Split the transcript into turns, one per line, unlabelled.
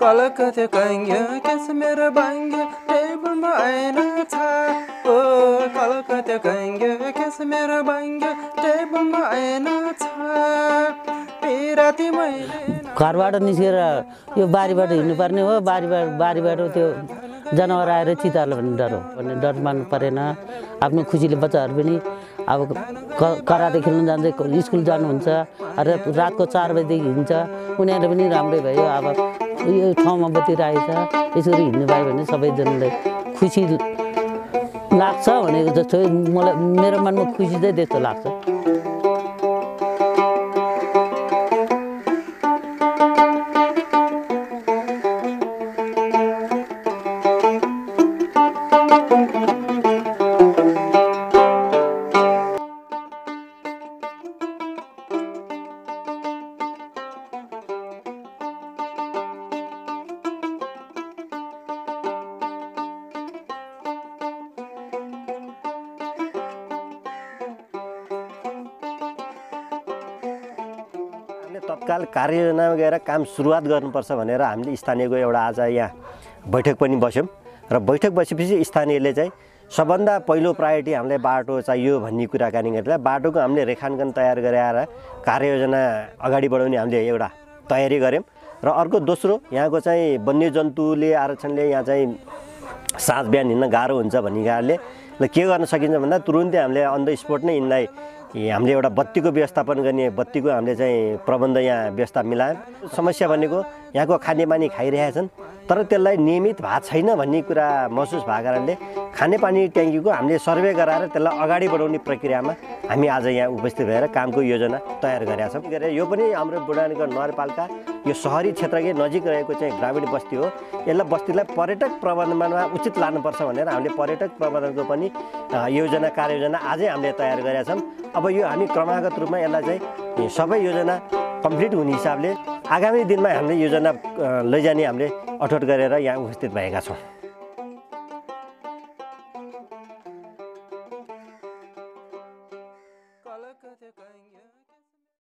Calcutta कङ्ग्या case मेरो बाङ्ग्या टेबलमा ऐना छ ओ कलकत्ता कङ्ग्या केस मेरो बाङ्ग्या टेबलमा ऐना छ पिराती मैले
घरबाट निस्केर यो बारीबाट हिँड्नुपर्ने हो बारीबाट त्यो जनावर आएर चितार्ला भन्ने डर हो भन्ने डर मान्नु परेन आफ्नो खुसीले बच्चाहरू पनि अब कराटे खेल्न जान्छ स्कुल जानुहुन्छ रातको 4 बजेदेखि हिँड्छ उनीहरू पनि राम्रै भयो अब यो ठाउँमा बत्ती राखेको छ यसरी हिँड्नु पायो भने सबैजनालाई खुसी लाग्छ भनेको जस्तो मलाई मेरो मनमा खुसी चाहिँ त्यस्तो लाग्छ
तत्काल कार्ययोजनामा गएर काम सुरुवात गर्नुपर्छ भनेर हामीले स्थानीयको एउटा आज यहाँ बैठक पनि बस्यौँ र बैठक बसेपछि स्थानीयले चाहिँ सबभन्दा पहिलो प्रायोरिटी हामीलाई बाटो चाहियो भन्ने कुराकानी गरेर बाटोको हामीले रेखाङ्कन तयार गरेर कार्ययोजना अगाडि बढाउने हामीले एउटा तयारी गऱ्यौँ र अर्को दोस्रो यहाँको चाहिँ वन्यजन्तुले आरक्षणले यहाँ चाहिँ साँझ बिहान हिँड्न गाह्रो हुन्छ भन्ने कारणले के गर्न सकिन्छ भन्दा तुरुन्तै हामीले अन द स्पोट नै यिनलाई हामीले एउटा बत्तीको व्यवस्थापन गर्ने बत्तीको हामीले चाहिँ प्रबन्ध यहाँ व्यवस्था मिलायौँ समस्या भनेको यहाँको खानेपानी खाइरहेछन् तर त्यसलाई नियमित भएको छैन भन्ने कुरा महसुस भएको कारणले खानेपानी ट्याङ्कीको हामीले सर्वे गराएर त्यसलाई अगाडि बढाउने प्रक्रियामा हामी आज यहाँ उपस्थित भएर कामको योजना तयार गरेका छौँ यो पनि हाम्रो बुढानीगढ नगरपालिका यो सहरी क्षेत्रकै नजिक रहेको चाहिँ ग्रामीण बस्ती हो यसलाई बस्तीलाई पर्यटक प्रबन्धनमा उचित लानुपर्छ भनेर हामीले पर्यटक प्रबन्धनको पनि योजना कार्ययोजना आजै हामीले तयार गरेका छौँ अब यो हामी क्रमागत रूपमा यसलाई चाहिँ सबै योजना कम्प्लिट हुने हिसाबले आगामी दिनमा हामीले योजना लैजाने हामीले अठोट गरेर यहाँ उपस्थित भएका छौँ।